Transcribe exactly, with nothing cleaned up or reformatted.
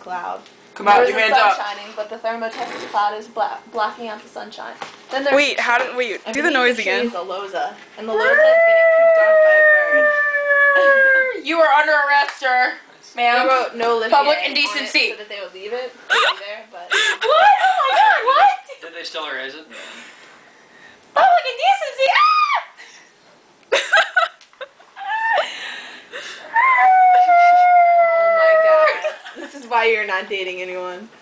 cloud. Come out, There's your the hands sun up. shining, but the thermotest cloud is bla blocking out the sunshine. Then there's Wait, how did wait? and Do the beneath noise the tree again. is a loza, and the loza is getting pooped on by a bird. You are under arrest, sir. Ma'am. Wrote no living Public on it indecency. so that they would leave it be there, but What? Oh my god, what? Did they still raise it? Public indecency! Ah! oh my god, this is why you're not dating anyone.